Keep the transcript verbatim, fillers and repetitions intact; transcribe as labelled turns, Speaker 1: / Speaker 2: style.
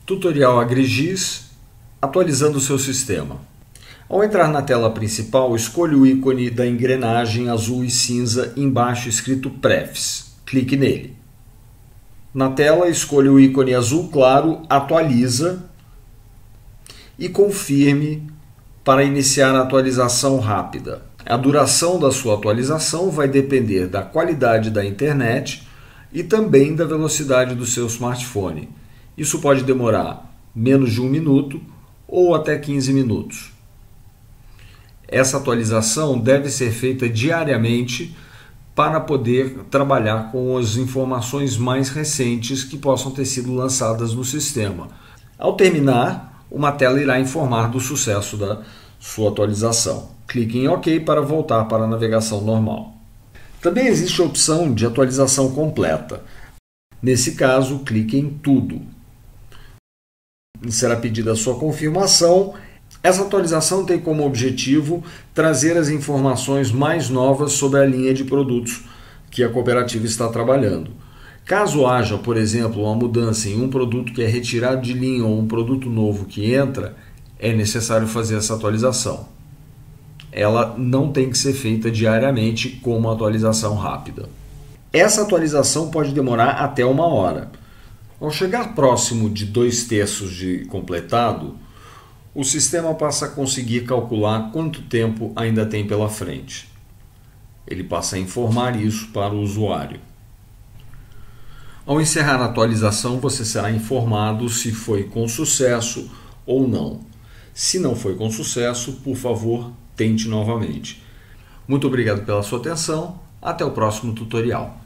Speaker 1: Tutorial AgriGIS, atualizando o seu sistema. Ao entrar na tela principal, escolha o ícone da engrenagem azul e cinza embaixo escrito Prefs. Clique nele. Na tela, escolha o ícone azul claro Atualiza e confirme para iniciar a atualização rápida. A duração da sua atualização vai depender da qualidade da internet e também da velocidade do seu smartphone. Isso pode demorar menos de um minuto ou até quinze minutos. Essa atualização deve ser feita diariamente para poder trabalhar com as informações mais recentes que possam ter sido lançadas no sistema. Ao terminar, uma tela irá informar do sucesso da sua atualização. Clique em OK para voltar para a navegação normal. Também existe a opção de atualização completa. Nesse caso, clique em Tudo. Será pedida a sua confirmação. Essa atualização tem como objetivo trazer as informações mais novas sobre a linha de produtos que a cooperativa está trabalhando. Caso haja, por exemplo, uma mudança em um produto que é retirado de linha ou um produto novo que entra, é necessário fazer essa atualização. Ela não tem que ser feita diariamente como uma atualização rápida. Essa atualização pode demorar até uma hora. Ao chegar próximo de dois terços de completado, o sistema passa a conseguir calcular quanto tempo ainda tem pela frente. Ele passa a informar isso para o usuário. Ao encerrar a atualização, você será informado se foi com sucesso ou não. Se não foi com sucesso, por favor, tente novamente. Muito obrigado pela sua atenção. Até o próximo tutorial.